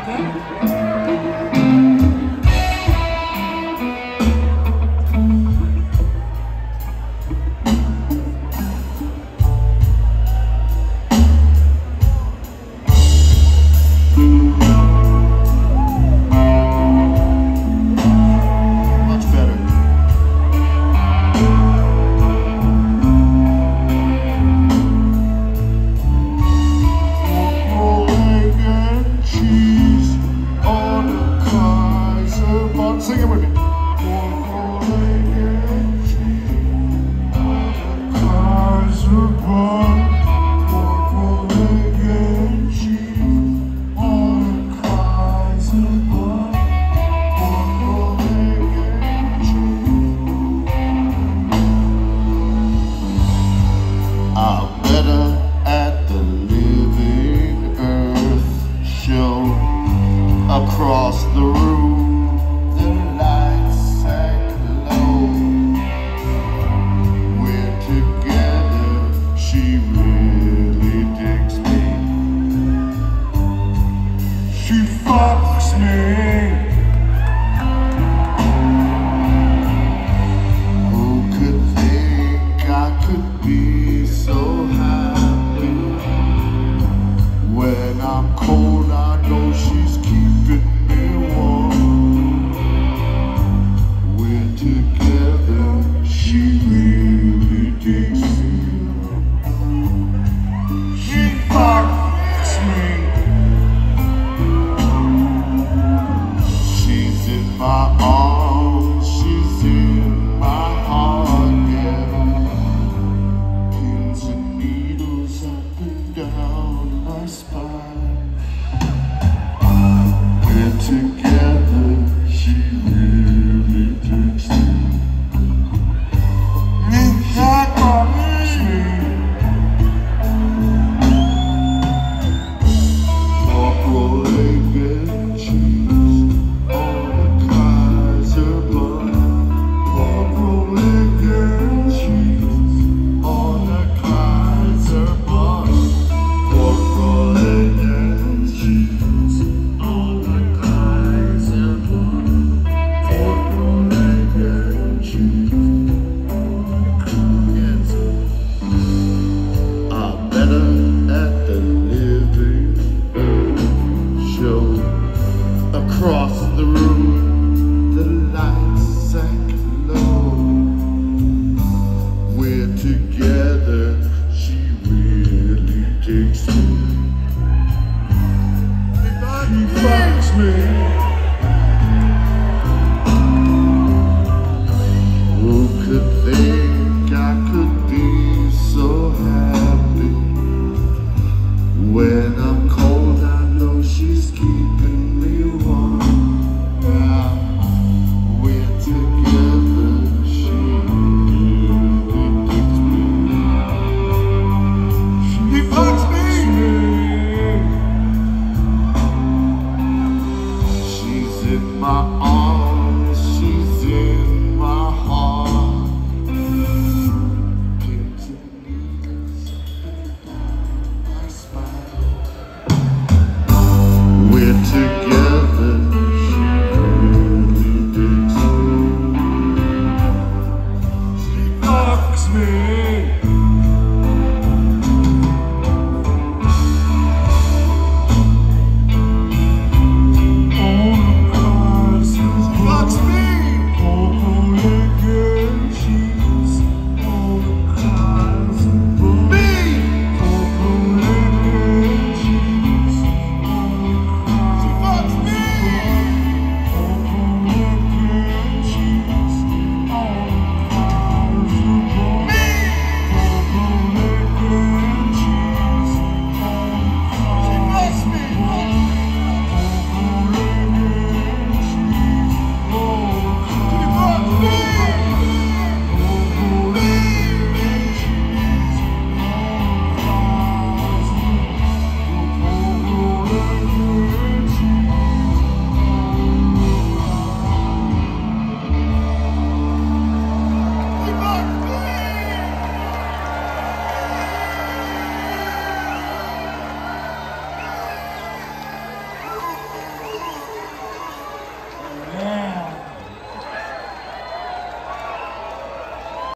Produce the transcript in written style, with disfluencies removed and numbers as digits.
Sing it with me. I'm better at the living earth show across the room. She fucks me. Who could think I could be so happy? When I'm cold, I know she's keeping me warm. We're together, she really digs me. She fucks me. My arms, she's in my heart, yeah. Pins and needles up and down my spine. We're together, she really takes me. That bothers me. Pork-roll-legged cheese. Across the room, the lights sank low. We're together, she really takes me. She fucks me. Who could think I could be so happy? When I'm cold, I know she's keeping me warm. We're together, she really takes me. She fucks me. She's in my arms.